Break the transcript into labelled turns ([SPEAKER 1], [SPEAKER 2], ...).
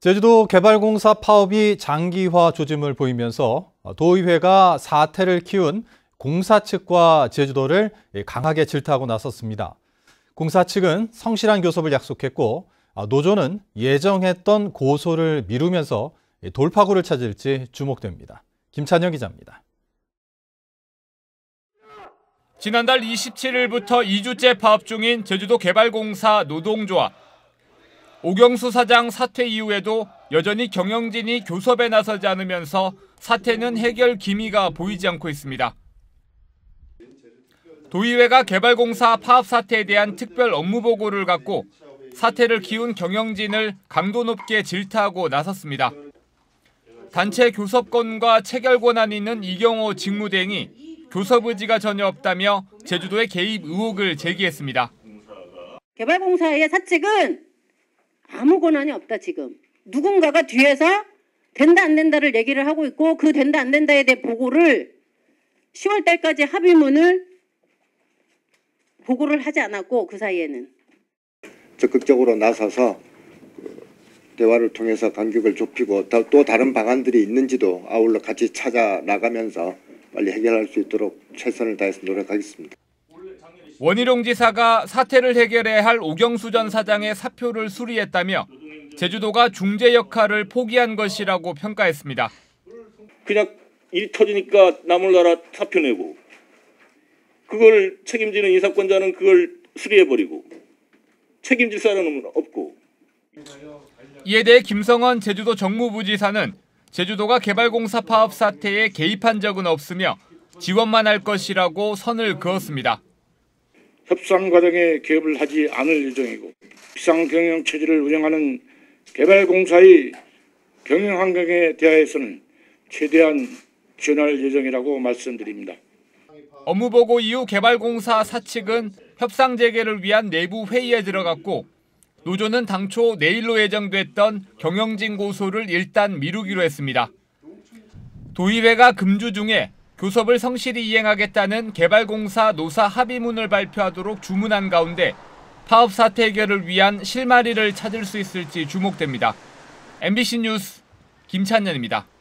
[SPEAKER 1] 제주도 개발공사 파업이 장기화 조짐을 보이면서 도의회가 사태를 키운 공사 측과 제주도를 강하게 질타하고 나섰습니다. 공사 측은 성실한 교섭을 약속했고 노조는 예정했던 고소를 미루면서 돌파구를 찾을지 주목됩니다. 김찬영 기자입니다.
[SPEAKER 2] 지난달 27일부터 2주째 파업 중인 제주도 개발공사 노동조합. 오경수 사장 사퇴 이후에도 여전히 경영진이 교섭에 나서지 않으면서 사태는 해결 기미가 보이지 않고 있습니다. 도의회가 개발공사 파업 사태에 대한 특별 업무 보고를 갖고 사태를 키운 경영진을 강도 높게 질타하고 나섰습니다. 단체 교섭권과 체결 권한이 있는 이경호 직무대행이 교섭 의지가 전혀 없다며 제주도의 개입 의혹을 제기했습니다.
[SPEAKER 3] 개발공사의 사측은 아무 권한이 없다 지금. 누군가가 뒤에서 된다 안 된다를 얘기를 하고 있고 그 된다 안 된다에 대해 보고를 10월 달까지 합의문을 보고를 하지 않았고 그 사이에는
[SPEAKER 4] 적극적으로 나서서 대화를 통해서 간격을 좁히고 또 다른 방안들이 있는지도 아울러 같이 찾아 나가면서 빨리 해결할 수 있도록 최선을 다해서 노력하겠습니다.
[SPEAKER 2] 원희룡 지사가 사태를 해결해야 할 오경수 전 사장의 사표를 수리했다며 제주도가 중재 역할을 포기한 것이라고 평가했습니다.
[SPEAKER 5] 그냥 일이 터지니까 나몰라라 사표 내고 그걸 책임지는 인사권자는 그걸 수리해버리고 책임질 사람은 없고.
[SPEAKER 2] 이에 대해 김성원 제주도 정무부지사는 제주도가 개발공사 파업 사태에 개입한 적은 없으며 지원만 할 것이라고 선을 그었습니다.
[SPEAKER 6] 협상 과정에 개입을 하지 않을 예정이고 비상경영 체제를 운영하는 개발공사의 경영 환경에 대하여서는 최대한 지원할 예정이라고 말씀드립니다.
[SPEAKER 2] 업무보고 이후 개발공사 사측은 협상 재개를 위한 내부 회의에 들어갔고 노조는 당초 내일로 예정됐던 경영진 고소를 일단 미루기로 했습니다. 도의회가 금주 중에 교섭을 성실히 이행하겠다는 개발공사 노사 합의문을 발표하도록 주문한 가운데 파업 사태 해결을 위한 실마리를 찾을 수 있을지 주목됩니다. MBC 뉴스 김찬현입니다.